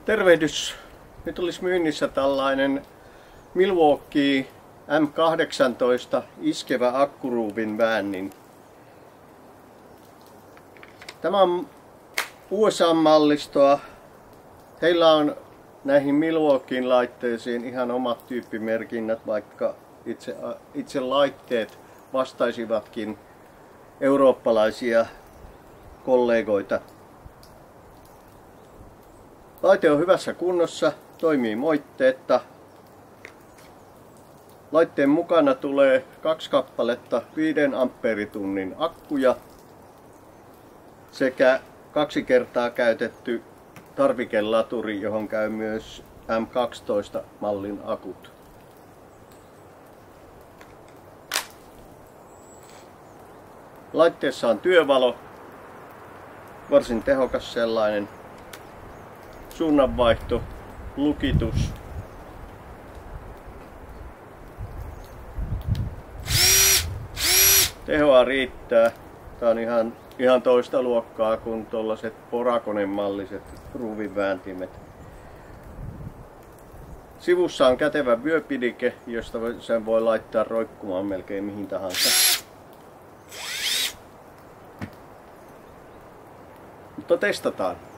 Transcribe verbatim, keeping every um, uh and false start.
Tervehdys! Nyt olisi myynnissä tällainen Milwaukee M kahdeksantoista iskevä akkuruuvin väännin. Tämä on U S A-mallistoa. Heillä on näihin Milwaukeein laitteisiin ihan omat tyyppimerkinnät, vaikka itse, itse laitteet vastaisivatkin eurooppalaisia kollegoita. Laite on hyvässä kunnossa, toimii moitteetta. Laitteen mukana tulee kaksi kappaletta viiden ampeeritunnin akkuja sekä kaksi kertaa käytetty tarvikelaturi, johon käy myös M kaksitoista mallin akut. Laitteessa on työvalo, varsin tehokas sellainen, suunnanvaihto, lukitus. Tehoa riittää. Tää on ihan, ihan toista luokkaa kuin tuollaiset Porakonen-malliset ruuvinvääntimet. Sivussa on kätevä vyöpidike, josta sen voi laittaa roikkumaan melkein mihin tahansa. Mutta testataan.